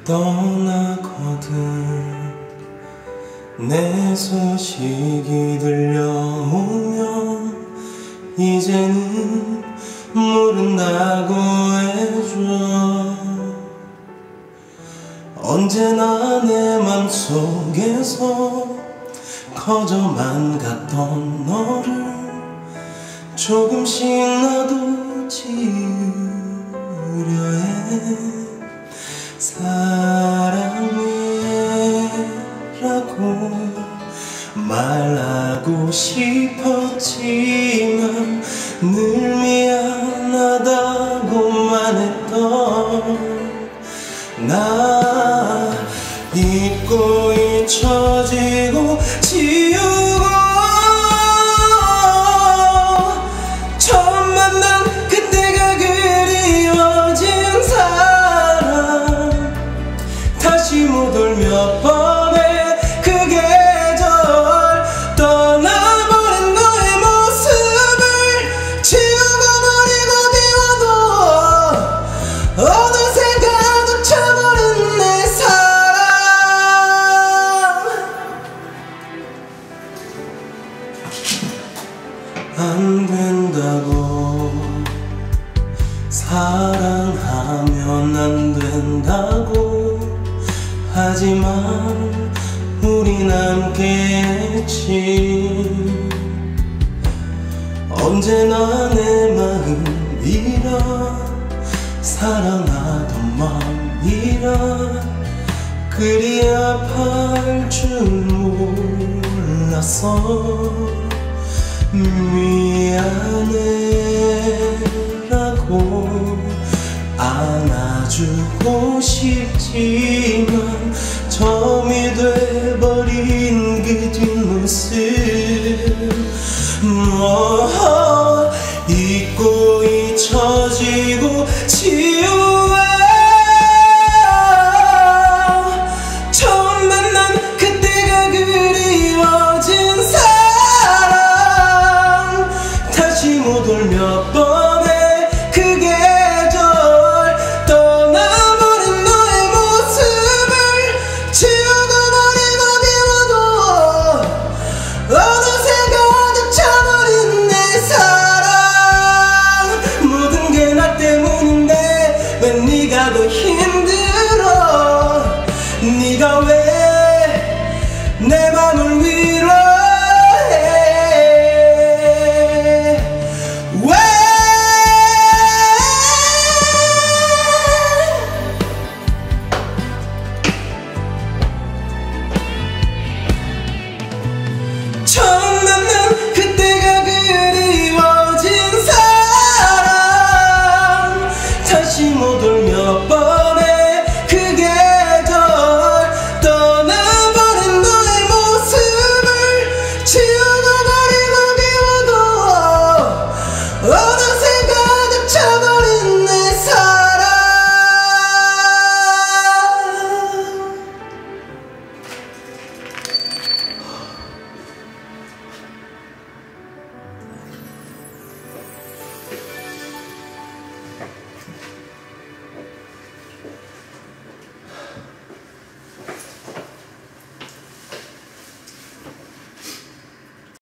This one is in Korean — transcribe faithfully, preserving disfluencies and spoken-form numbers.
떠나거든. 내 소식이 들려오면 이제는 모른다고 해줘. 언제나 내 맘속에서 커져만 갔던 너를 조금씩 나도 지우려 해. 사랑해라고 말하고 싶었지만 늘 미안하다고만 했던 나 잊고 잊혀지고 지우고 처음 만난 그때가 그리워진 사람 다시 못 올 몇 번의 그 계절 떠나버린 너의 모습을 지우고 버리고 비워도 어느새 가득 차버린 내 사랑. 안 된다고 사랑하면 안 된다고 하지만 우린 함께했지. 언제나 내 마음이라 사랑하던 마음이라 그리 아파할 줄 몰랐어. 미안해라고 안아주고 싶지.